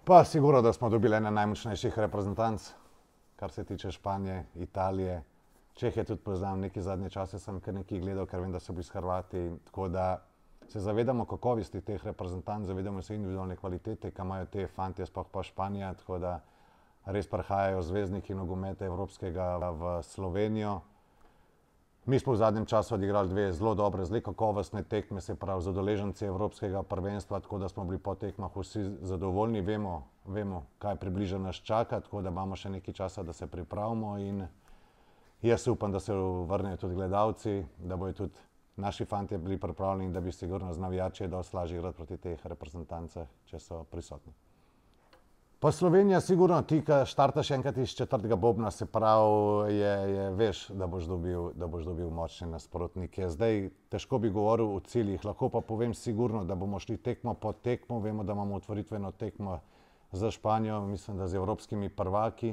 Pa sigurno, da smo dobili ene najmočnejših reprezentanc, kar se tiče Španije, Italije. Čehije tudi poznam, neki zadnje čase sem kar nekaj gledal, ker vem, da so bili s Hrvati. Tako da se zavedamo kakovosti teh reprezentanc, zavedamo se individualne kvalitete, ki imajo te fantje, sploh pa Španija. Tako da res prihajajo zvezdniki nogometa evropskega v Slovenijo. Mi smo v zadnjem času odigrali dve zelo dobre, zelo kakovostne tekme, se pravi z udeleženci evropskega prvenstva, tako da smo bili po tekmah vsi zadovoljni, vemo, kaj približno nas čaka, tako da imamo še nekaj časa, da se pripravimo in jaz upam, da se vrnejo tudi gledalci, da bodo tudi naši fantje bili pripravljeni in da bi sigurno z navijači dosti lažje igrati proti teh reprezentancah, če so prisotni. Pa Slovenija sigurno, ti, ki štartaš enkrat iz četrtega bobna, se pravi, veš, da boš dobil močne nasprotnike. Zdaj, težko bi govoril o ciljih, lahko pa povem sigurno, da bomo šli tekmo po tekmo. Vemo, da imamo otvoritveno tekmo za Španijo, mislim, da z evropskimi prvaki,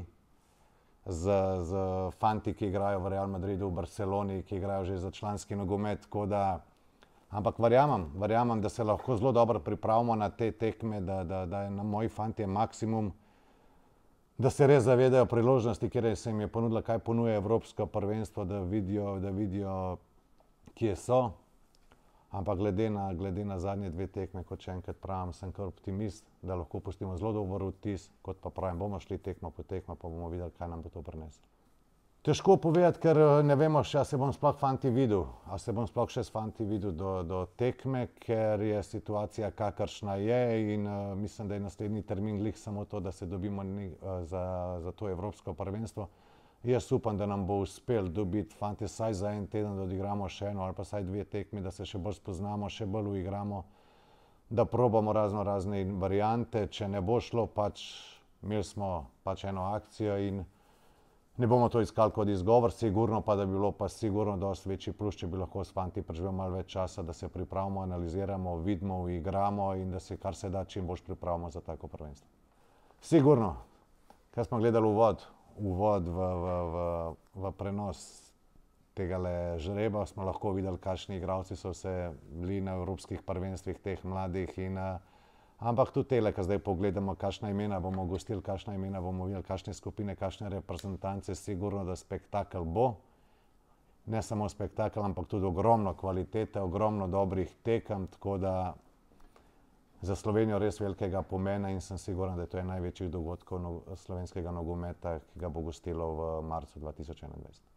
z fanti, ki igrajo v Real Madridu, v Barceloni, ki igrajo že za članski nogomet, tako da. Ampak verjamem, da se lahko zelo dobro pripravimo na te tekme, da je na moji fantje maksimum, da se res zavedajo priložnosti, kjer se jim je ponudila, kaj ponuja Evropsko prvenstvo, da vidijo, kje so. Ampak glede na zadnje dve tekme, kot še enkrat pravim, sem kar optimist, da lahko pustimo zelo dober vtis, kot pa pravim, bomo šli tekmo po tekmo, pa bomo videli, kaj nam bo to prineslo. Težko povedati, ker ne vemo še, a se bom sploh fanti videl, a se bom sploh še s fanti videl do tekme, ker je situacija kakršna je in mislim, da je naslednji termin glih samo to, da se dobimo za to evropsko prvenstvo. Jaz upam, da nam bo uspel dobiti fante vsaj za en teden, da odigramo še eno ali pa vsaj dve tekmi, da se še bolj spoznamo, še bolj uigramo, da probamo razne variante. Če ne bo šlo, imeli smo eno akcijo in ne bomo to iskali kot izgovor, sigurno pa, da bi bilo pa sigurno dosti večji plus, če bi lahko s fanti preživeli malo več časa, da se pripravimo, analiziramo, vidimo, uigramo in da se kar se da čim bolj pripravimo za tako prvenstvo. Sigurno, kaj smo gledali uvod v prenos tegale žreba, smo lahko videli, kakšni igralci so vse bili na evropskih prvenstvih teh mladih in ampak tudi tele, ko zdaj pogledamo, kakšna imena bomo gostili, kakšna imena bomo videli, kakšne skupine, kakšne reprezentance, sigurno, da spektakel bo. Ne samo spektakel, ampak tudi ogromno kvalitete, ogromno dobrih tekem, tako da za Slovenijo res velikega pomena in sem siguren, da je to en največjih dogodkov slovenskega nogometa, ki ga bo gostilo v marcu 2021.